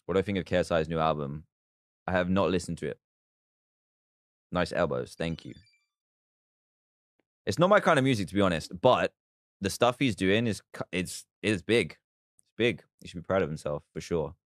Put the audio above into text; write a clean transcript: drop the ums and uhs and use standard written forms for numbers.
What do I think of KSI's new album? I have not listened to it. Nice elbows. Thank you. It's not my kind of music, to be honest, but the stuff he's doing is big. It's big. He should be proud of himself for sure.